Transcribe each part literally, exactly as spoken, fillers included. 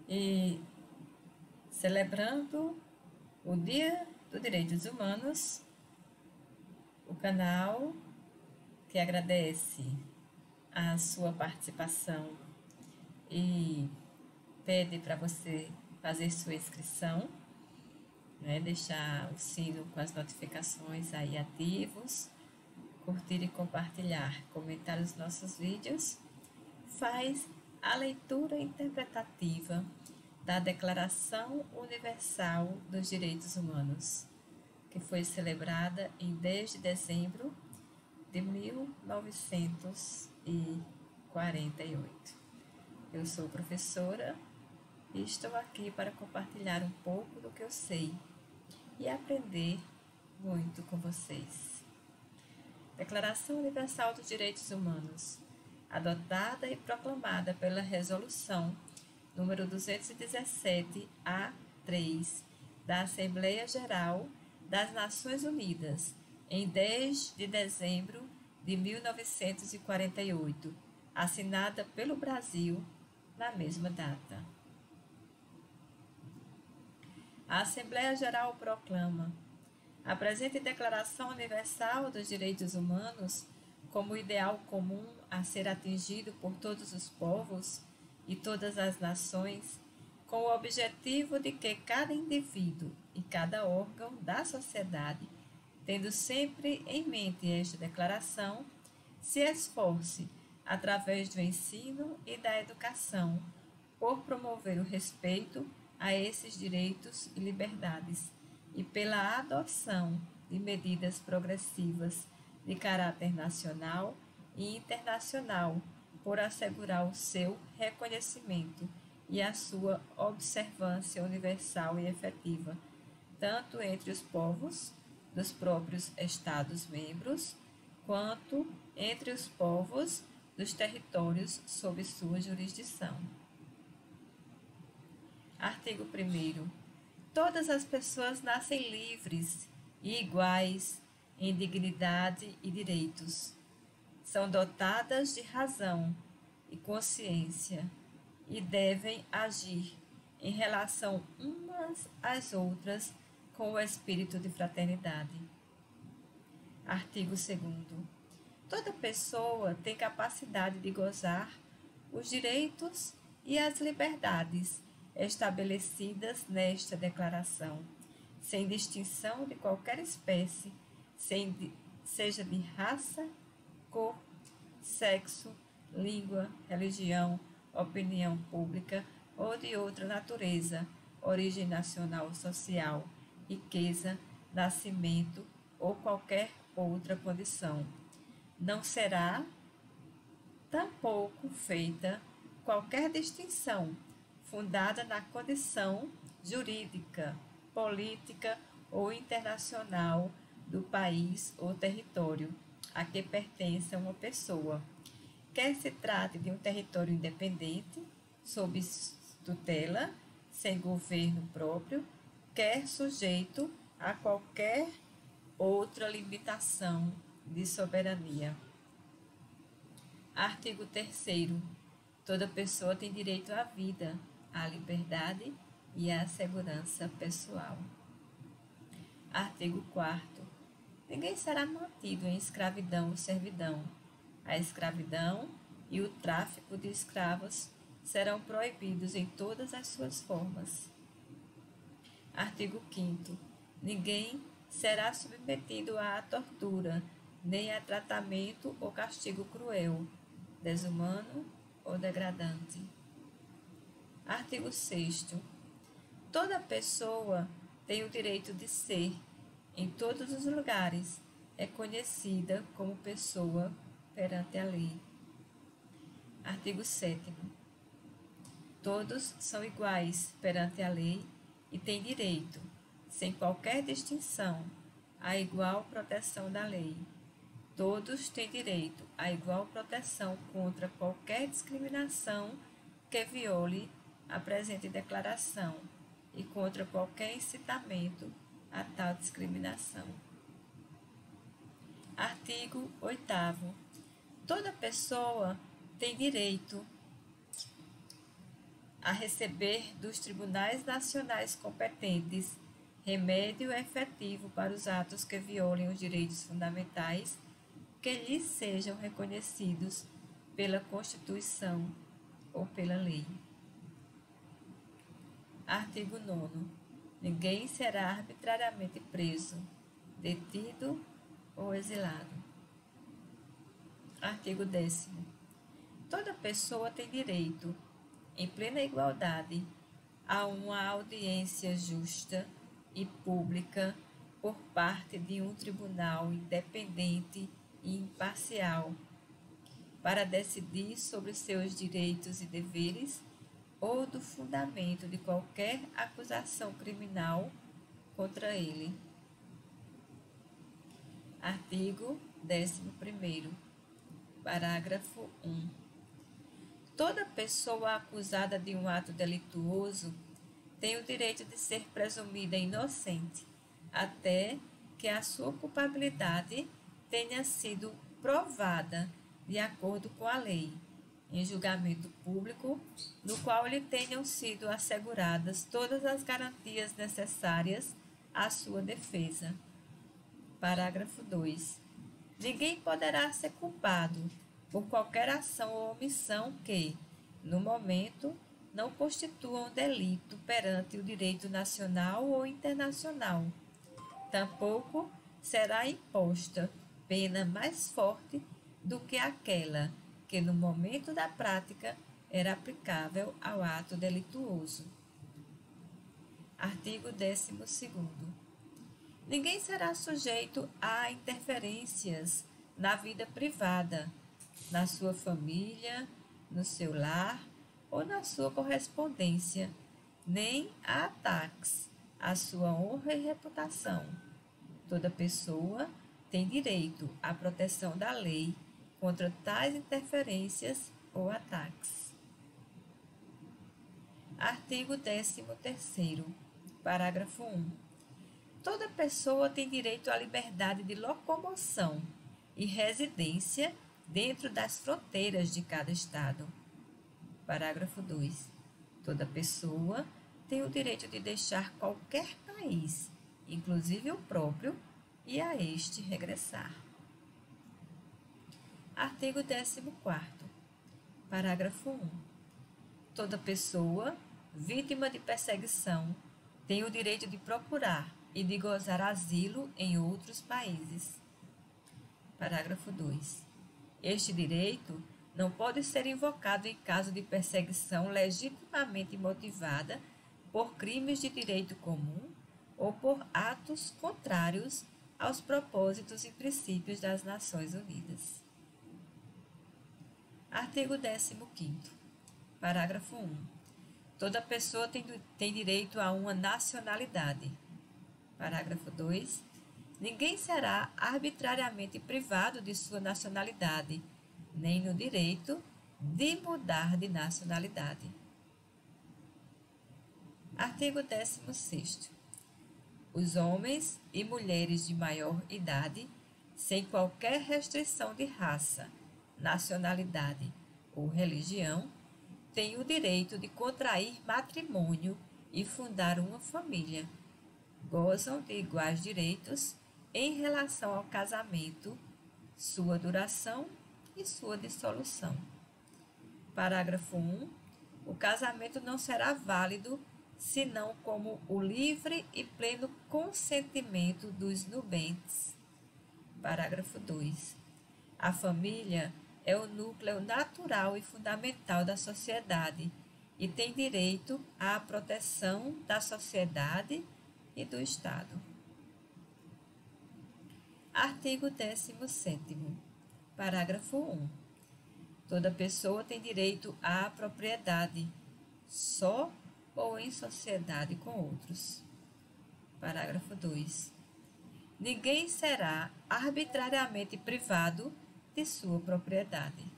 E celebrando o Dia dos Direitos Humanos, o canal que agradece a sua participação e pede para você fazer sua inscrição, né, deixar o sino com as notificações aí ativos, curtir e compartilhar, comentar os nossos vídeos, faz a leitura interpretativa da Declaração Universal dos Direitos Humanos, que foi celebrada em dez de dezembro de mil novecentos e quarenta e oito. Eu sou professora e estou aqui para compartilhar um pouco do que eu sei e aprender muito com vocês. Declaração Universal dos Direitos Humanos, adotada e proclamada pela Resolução número duzentos e dezessete A três da Assembleia Geral das Nações Unidas, em dez de dezembro de mil novecentos e quarenta e oito, assinada pelo Brasil na mesma data. A Assembleia Geral proclama a presente Declaração Universal dos Direitos Humanos como ideal comum a ser atingido por todos os povos e todas as nações, com o objetivo de que cada indivíduo e cada órgão da sociedade, tendo sempre em mente esta declaração, se esforce, através do ensino e da educação, por promover o respeito a esses direitos e liberdades e pela adoção de medidas progressivas de caráter nacional e internacional por assegurar o seu reconhecimento e a sua observância universal e efetiva, tanto entre os povos dos próprios Estados-membros, quanto entre os povos dos territórios sob sua jurisdição. Artigo primeiro. Todas as pessoas nascem livres e iguais em dignidade e direitos. São dotadas de razão e consciência e devem agir em relação umas às outras com o espírito de fraternidade. Artigo segundo. Toda pessoa tem capacidade de gozar os direitos e as liberdades estabelecidas nesta declaração, sem distinção de qualquer espécie, sem de, seja de raça, cor, sexo, língua, religião, opinião pública ou de outra natureza, origem nacional ou social, riqueza, nascimento ou qualquer outra condição. Não será tampouco feita qualquer distinção fundada na condição jurídica, política ou internacional do país ou território a que pertence uma pessoa, quer se trate de um território independente, sob tutela, sem governo próprio, quer sujeito a qualquer outra limitação de soberania. Artigo terceiro. Toda pessoa tem direito à vida, à liberdade e à segurança pessoal. Artigo quarto. Ninguém será mantido em escravidão ou servidão. A escravidão e o tráfico de escravos serão proibidos em todas as suas formas. Artigo quinto. Ninguém será submetido à tortura, nem a tratamento ou castigo cruel, desumano ou degradante. Artigo sexto. Toda pessoa tem o direito de ser, em todos os lugares, é conhecida como pessoa perante a lei. Artigo sétimo. Todos são iguais perante a lei e têm direito, sem qualquer distinção, à igual proteção da lei. Todos têm direito à igual proteção contra qualquer discriminação que viole a presente declaração e contra qualquer incitamento a tal discriminação. Artigo oitavo. Toda pessoa tem direito a receber dos tribunais nacionais competentes remédio efetivo para os atos que violem os direitos fundamentais que lhes sejam reconhecidos pela Constituição ou pela lei. Artigo nono. Ninguém será arbitrariamente preso, detido ou exilado. Artigo décimo. Toda pessoa tem direito, em plena igualdade, a uma audiência justa e pública por parte de um tribunal independente e imparcial, para decidir sobre seus direitos e deveres ou do fundamento de qualquer acusação criminal contra ele. Artigo décimo primeiro. Parágrafo um. Toda pessoa acusada de um ato delituoso tem o direito de ser presumida inocente, até que a sua culpabilidade tenha sido provada de acordo com a lei, em julgamento público, no qual lhe tenham sido asseguradas todas as garantias necessárias à sua defesa. Parágrafo dois. Ninguém poderá ser culpado por qualquer ação ou omissão que, no momento, não constitua um delito perante o direito nacional ou internacional. Tampouco será imposta pena mais forte do que aquela que, no momento da prática, era aplicável ao ato delituoso. Artigo décimo segundo. Ninguém será sujeito a interferências na vida privada, na sua família, no seu lar ou na sua correspondência, nem a ataques à sua honra e reputação. Toda pessoa tem direito à proteção da lei contra tais interferências ou ataques. Artigo décimo terceiro. Parágrafo um. Toda pessoa tem direito à liberdade de locomoção e residência dentro das fronteiras de cada estado. Parágrafo dois. Toda pessoa tem o direito de deixar qualquer país, inclusive o próprio, e a este regressar. Artigo décimo quarto. Parágrafo um. Toda pessoa vítima de perseguição tem o direito de procurar e de gozar asilo em outros países. Parágrafo dois. Este direito não pode ser invocado em caso de perseguição legitimamente motivada por crimes de direito comum ou por atos contrários aos propósitos e princípios das Nações Unidas. Artigo décimo quinto. Parágrafo um. Toda pessoa tem, tem direito a uma nacionalidade. Parágrafo dois. Ninguém será arbitrariamente privado de sua nacionalidade, nem no direito de mudar de nacionalidade. Artigo décimo sexto. Os homens e mulheres de maior idade, sem qualquer restrição de raça, nacionalidade ou religião, têm o direito de contrair matrimônio e fundar uma família. Gozam de iguais direitos em relação ao casamento, sua duração e sua dissolução. Parágrafo um. O casamento não será válido senão como o livre e pleno consentimento dos nubentes. Parágrafo dois. A família é o núcleo natural e fundamental da sociedade e tem direito à proteção da sociedade e do Estado. Artigo décimo sétimo. Parágrafo um. Toda pessoa tem direito à propriedade, só ou em sociedade com outros. Parágrafo dois. Ninguém será arbitrariamente privado de sua propriedade.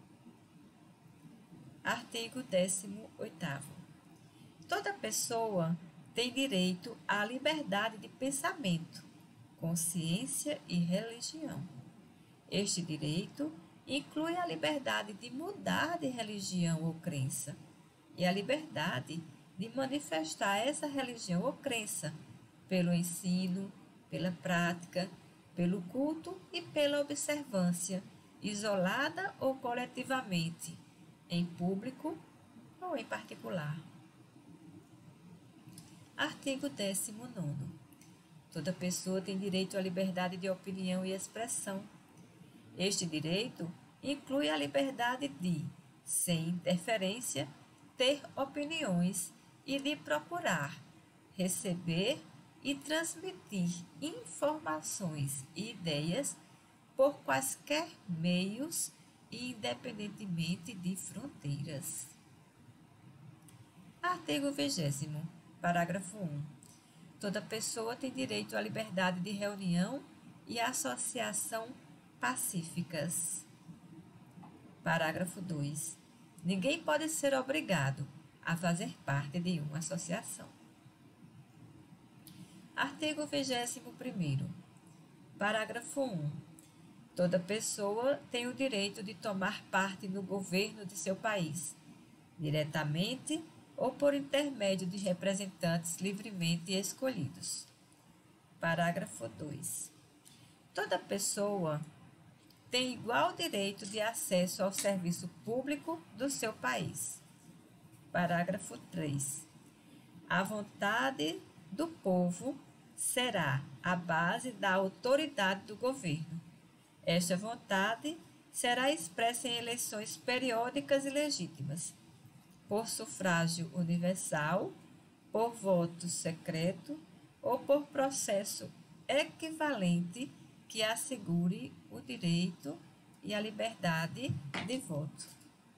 Artigo décimo oitavo. Toda pessoa tem direito à liberdade de pensamento, consciência e religião. Este direito inclui a liberdade de mudar de religião ou crença, e a liberdade de manifestar essa religião ou crença pelo ensino, pela prática, pelo culto e pela observância, isolada ou coletivamente, em público ou em particular. Artigo décimo nono. Toda pessoa tem direito à liberdade de opinião e expressão. Este direito inclui a liberdade de, sem interferência, ter opiniões e de procurar, receber e transmitir informações e ideias por quaisquer meios e independentemente de fronteiras. Artigo vigésimo. Parágrafo um. Toda pessoa tem direito à liberdade de reunião e associação pacíficas. Parágrafo dois. Ninguém pode ser obrigado a fazer parte de uma associação. Artigo vigésimo primeiro. Parágrafo um. Toda pessoa tem o direito de tomar parte no governo de seu país, diretamente ou por intermédio de representantes livremente escolhidos. Parágrafo dois. Toda pessoa tem igual direito de acesso ao serviço público do seu país. Parágrafo três. A vontade do povo será a base da autoridade do governo. Esta vontade será expressa em eleições periódicas e legítimas, por sufrágio universal, por voto secreto ou por processo equivalente que assegure o direito e a liberdade de voto.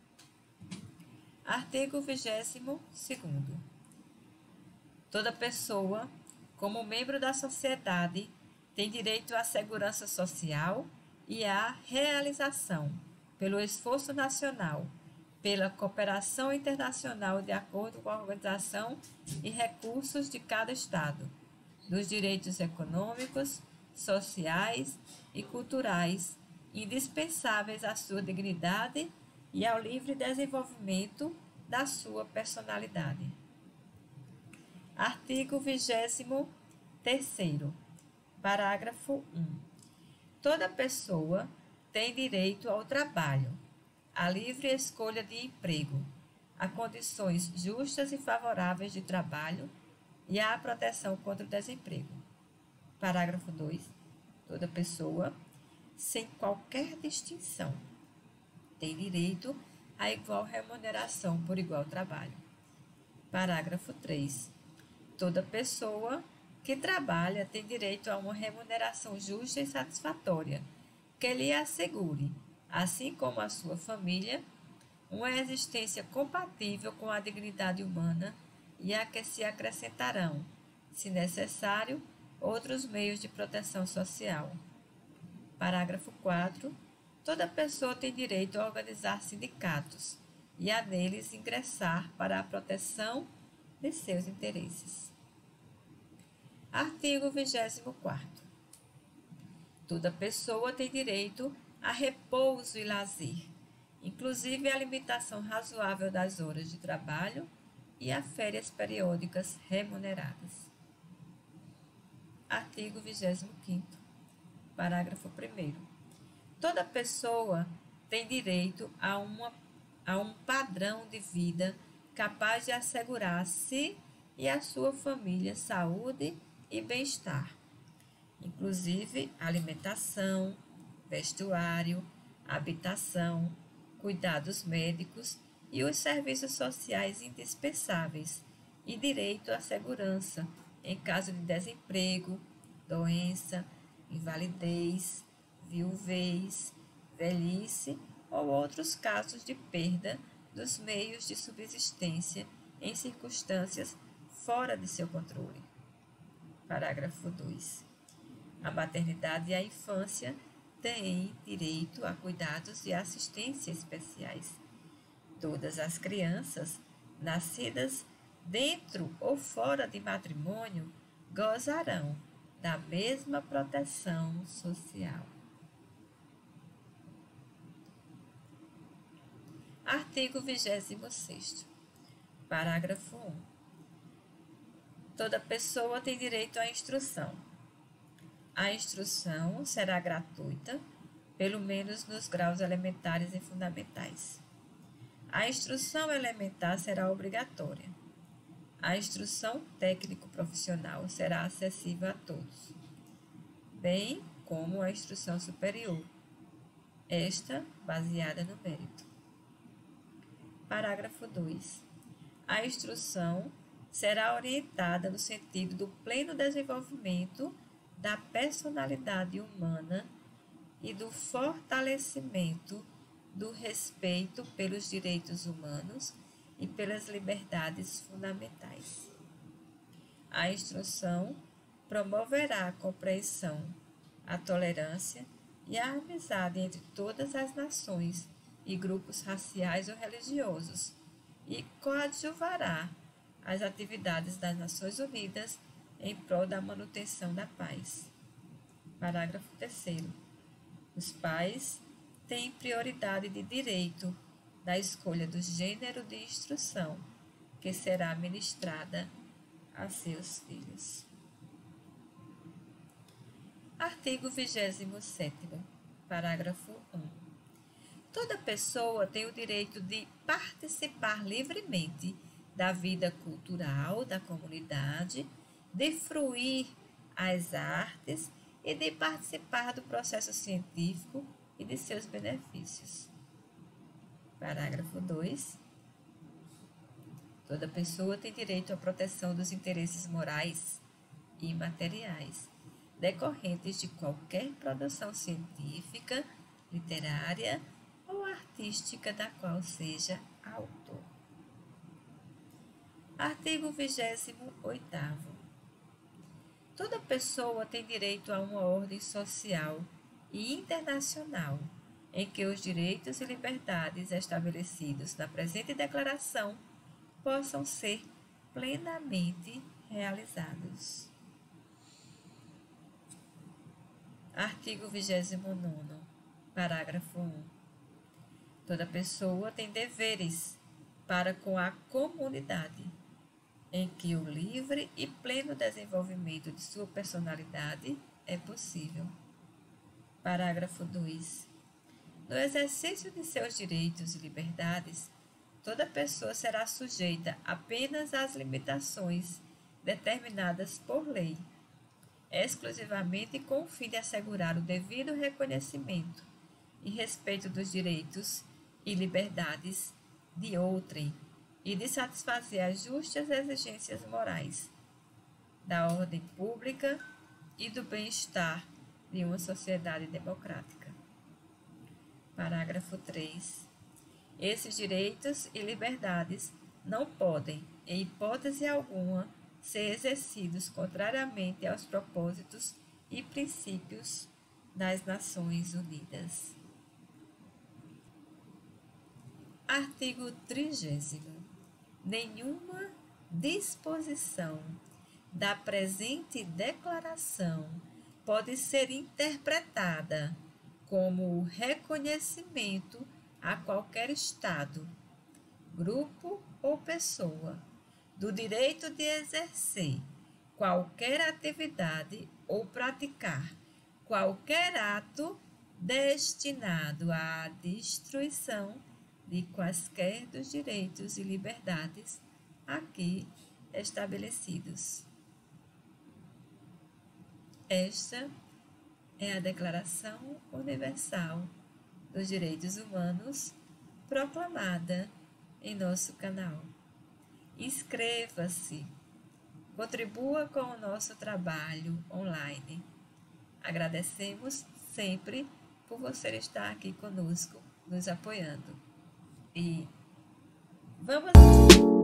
Artigo vigésimo segundo. Toda pessoa, como membro da sociedade, tem direito à segurança social e à realização, pelo esforço nacional, pela cooperação internacional de acordo com a organização e recursos de cada Estado, dos direitos econômicos, sociais e culturais indispensáveis à sua dignidade e ao livre desenvolvimento da sua personalidade. Artigo vigésimo terceiro. Parágrafo um. Toda pessoa tem direito ao trabalho, a livre escolha de emprego, a condições justas e favoráveis de trabalho e à proteção contra o desemprego. Parágrafo dois. Toda pessoa, sem qualquer distinção, tem direito a igual remuneração por igual trabalho. Parágrafo três. Toda pessoa que trabalha tem direito a uma remuneração justa e satisfatória, que lhe assegure, assim como a sua família, uma existência compatível com a dignidade humana e a que se acrescentarão, se necessário, outros meios de proteção social. Parágrafo quatro. Toda pessoa tem direito a organizar sindicatos e a neles ingressar para a proteção de seus interesses. Artigo vigésimo quarto. Toda pessoa tem direito a repouso e lazer, inclusive a limitação razoável das horas de trabalho e a férias periódicas remuneradas. Artigo vigésimo quinto. Parágrafo primeiro. Toda pessoa tem direito a, uma, a um padrão de vida capaz de assegurar a si e a sua família saúde e bem-estar, inclusive alimentação, vestuário, habitação, cuidados médicos e os serviços sociais indispensáveis e direito à segurança em caso de desemprego, doença, invalidez, viuvez, velhice ou outros casos de perda dos meios de subsistência em circunstâncias fora de seu controle. Parágrafo dois. A maternidade e a infância têm direito a cuidados e assistência especiais. Todas as crianças nascidas dentro ou fora de matrimônio gozarão da mesma proteção social. Artigo vigésimo sexto. Parágrafo um. Toda pessoa tem direito à instrução. A instrução será gratuita, pelo menos nos graus elementares e fundamentais. A instrução elementar será obrigatória. A instrução técnico-profissional será acessível a todos, bem como a instrução superior, esta baseada no mérito. Parágrafo dois. A instrução será orientada no sentido do pleno desenvolvimento da personalidade humana e do fortalecimento do respeito pelos direitos humanos e pelas liberdades fundamentais. A instrução promoverá a compreensão, a tolerância e a amizade entre todas as nações e grupos raciais ou religiosos e coadjuvará as atividades das Nações Unidas em prol da manutenção da paz. Parágrafo terceiro. Os pais têm prioridade de direito da escolha do gênero de instrução que será ministrada a seus filhos. Artigo vigésimo sétimo, parágrafo um. Toda pessoa tem o direito de participar livremente da vida cultural da comunidade, de fruir as artes e de participar do processo científico e de seus benefícios. Parágrafo dois. Toda pessoa tem direito à proteção dos interesses morais e materiais decorrentes de qualquer produção científica, literária ou artística da qual seja autor. Artigo vigésimo oitavo. Toda pessoa tem direito a uma ordem social e internacional em que os direitos e liberdades estabelecidos na presente declaração possam ser plenamente realizados. Artigo vigésimo nono, parágrafo um. Toda pessoa tem deveres para com a comunidade, em que o livre e pleno desenvolvimento de sua personalidade é possível. Parágrafo dois. No exercício de seus direitos e liberdades, toda pessoa será sujeita apenas às limitações determinadas por lei, exclusivamente com o fim de assegurar o devido reconhecimento e respeito dos direitos e liberdades de outrem e de satisfazer as justas exigências morais, da ordem pública e do bem-estar de uma sociedade democrática. Parágrafo três. Esses direitos e liberdades não podem, em hipótese alguma, ser exercidos contrariamente aos propósitos e princípios das Nações Unidas. Artigo trigésimo. Nenhuma disposição da presente declaração pode ser interpretada como o reconhecimento a qualquer Estado, grupo ou pessoa do direito de exercer qualquer atividade ou praticar qualquer ato destinado à destruição de quaisquer dos direitos e liberdades aqui estabelecidos. Esta é a Declaração Universal dos Direitos Humanos, proclamada em nosso canal. Inscreva-se, contribua com o nosso trabalho online. Agradecemos sempre por você estar aqui conosco, nos apoiando. E vamos...